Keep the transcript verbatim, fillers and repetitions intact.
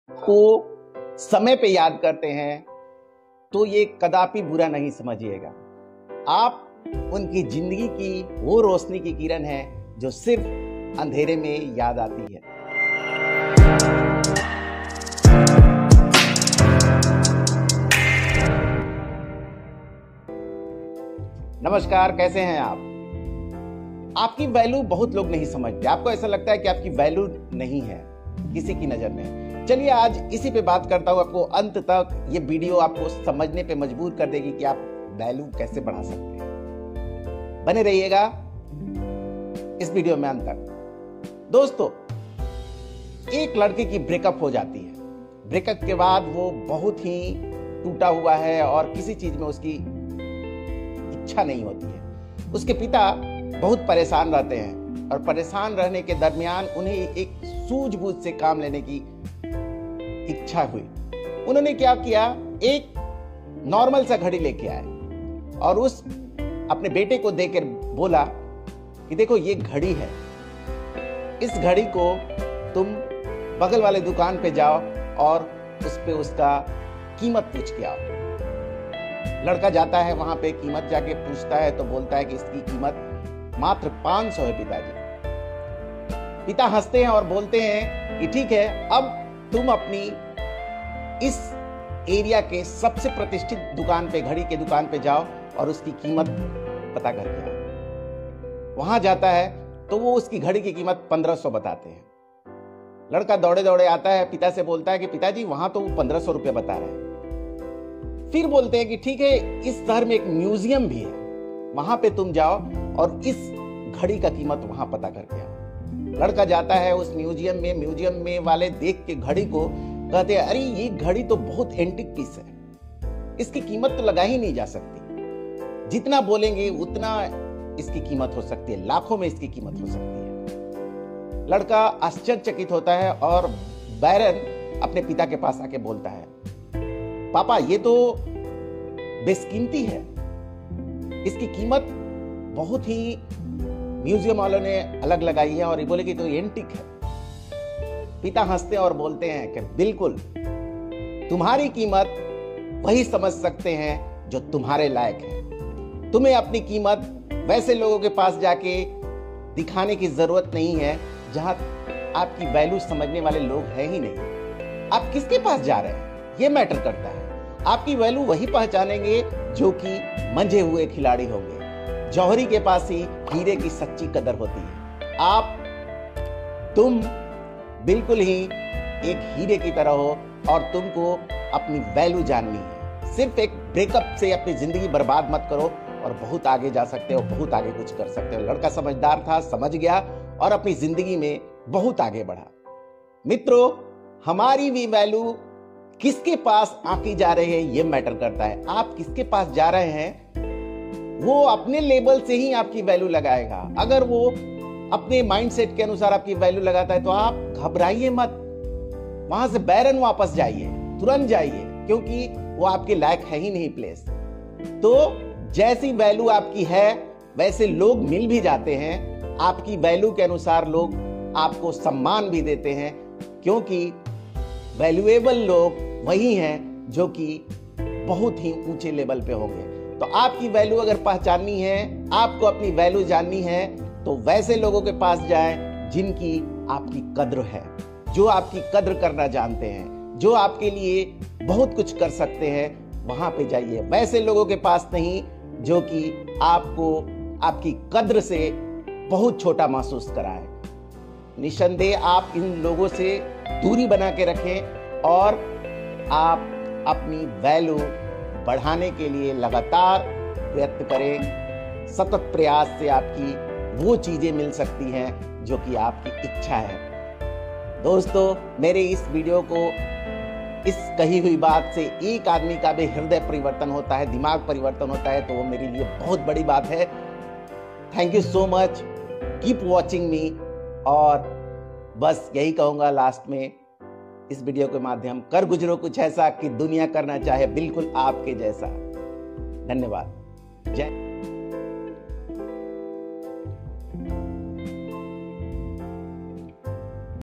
को समय पे याद करते हैं तो ये कदापि बुरा नहीं समझिएगा। आप उनकी जिंदगी की वो रोशनी की किरण है जो सिर्फ अंधेरे में याद आती है। नमस्कार, कैसे हैं आप? आपकी वैल्यू बहुत लोग नहीं समझते। आपको ऐसा लगता है कि आपकी वैल्यू नहीं है किसी की नजर में। चलिए आज इसी पे बात करता हूं। आपको अंत तक ये वीडियो आपको समझने पे मजबूर कर देगी कि आप वैल्यू कैसे बढ़ा सकते हैं। बने रहिएगा इस वीडियो में अंत तक। दोस्तों, एक लड़के की ब्रेकअप हो जाती है। ब्रेकअप के बाद वो बहुत ही टूटा हुआ है और किसी चीज में उसकी इच्छा नहीं होती है। उसके पिता बहुत परेशान रहते हैं और परेशान रहने के दरमियान उन्हें एक सूझबूझ से काम लेने की इच्छा हुई। उन्होंने क्या किया, एक नॉर्मल सा घड़ी लेके आए और उस अपने बेटे को देकर बोला कि देखो ये घड़ी है, इस घड़ी को तुम बगल वाले दुकान पे जाओ और उस पे उसका कीमत पूछ के आओ। लड़का जाता है वहां पे, कीमत जाके पूछता है तो बोलता है कि इसकी कीमत मात्र पांच सौ है पिताजी। पिता हंसते हैं और बोलते हैं कि ठीक है, अब तुम अपनी इस एरिया के सबसे प्रतिष्ठित दुकान पे, घड़ी के दुकान पे जाओ और उसकी कीमत पता करके आओ। वहां जाता है तो वो उसकी घड़ी की कीमत पंद्रह सौ बताते हैं। लड़का दौड़े दौड़े आता है, पिता से बोलता है कि पिताजी वहां तो वो पंद्रह सौ रुपये बता रहे हैं। फिर बोलते हैं कि ठीक है, इस शहर में एक म्यूजियम भी है, वहां पे तुम जाओ और इस घड़ी का कीमत वहां पता करके आओ। लड़का जाता है उस म्यूजियम में। म्यूजियम में वाले देख के घड़ी को कहते हैं, अरे ये घड़ी तो बहुत एंटीक पीस है, इसकी कीमत तो लगा ही नहीं जा सकती। जितना बोलेंगे उतना इसकी कीमत हो सकती है, लाखों में इसकी कीमत हो सकती है। लड़का आश्चर्यचकित होता है और बैरन अपने पिता के पास आके बोलता है, पापा ये तो बेशकीमती है, इसकी कीमत बहुत ही म्यूजियम वालों ने अलग लगाई है और ये बोले कि तो एंटीक है। पिता हंसते हैं और बोलते हैं कि बिल्कुल, तुम्हारी कीमत वही समझ सकते हैं जो तुम्हारे लायक है। तुम्हें अपनी कीमत वैसे लोगों के पास जाके दिखाने की जरूरत नहीं है जहां आपकी वैल्यू समझने वाले लोग हैं ही नहीं। आप किसके पास जा रहे हैं ये मैटर करता है। आपकी वैल्यू वही पहचानेंगे जो कि मंझे हुए खिलाड़ी होंगे। जौहरी के पास ही हीरे की सच्ची कदर होती है। आप तुम बिल्कुल ही एक हीरे की तरह हो और तुमको अपनी वैल्यू जाननी है। सिर्फ एक ब्रेकअप से अपनी जिंदगी बर्बाद मत करो और बहुत आगे जा सकते हो, बहुत आगे कुछ कर सकते हो। लड़का समझदार था, समझ गया और अपनी जिंदगी में बहुत आगे बढ़ा। मित्रों, हमारी भी वैल्यू किसके पास आकी जा रही है ये मैटर करता है। आप किसके पास जा रहे हैं वो अपने लेवल से ही आपकी वैल्यू लगाएगा। अगर वो अपने माइंडसेट के अनुसार आपकी वैल्यू लगाता है तो आप घबराइए मत, वहां से बैरन वापस जाइए, तुरंत जाइए, क्योंकि वो आपके लायक है ही नहीं प्लेस। तो जैसी वैल्यू आपकी है वैसे लोग मिल भी जाते हैं। आपकी वैल्यू के अनुसार लोग आपको सम्मान भी देते हैं, क्योंकि वैल्यूएबल लोग वही हैं जो कि बहुत ही ऊंचे लेवल पे होंगे। तो आपकी वैल्यू अगर पहचाननी है, आपको अपनी वैल्यू जाननी है, तो वैसे लोगों के पास जाएं जिनकी आपकी कद्र है, जो आपकी कद्र करना जानते हैं, जो आपके लिए बहुत कुछ कर सकते हैं, वहां पे जाइए। वैसे लोगों के पास नहीं जो कि आपको आपकी कद्र से बहुत छोटा महसूस कराए। निसंदेह आप इन लोगों से दूरी बना के रखें और आप अपनी वैल्यू बढ़ाने के लिए लगातार प्रयत्न करें। सतत प्रयास से आपकी वो चीजें मिल सकती हैं जो कि आपकी इच्छा है। दोस्तों, मेरे इस वीडियो को, इस कही हुई बात से एक आदमी का भी हृदय परिवर्तन होता है, दिमाग परिवर्तन होता है, तो वो मेरे लिए बहुत बड़ी बात है। Thank you so much, keep watching me. और बस यही कहूंगा लास्ट में इस वीडियो के माध्यम, कर गुजरो कुछ ऐसा कि दुनिया करना चाहे बिल्कुल आपके जैसा। धन्यवाद। जय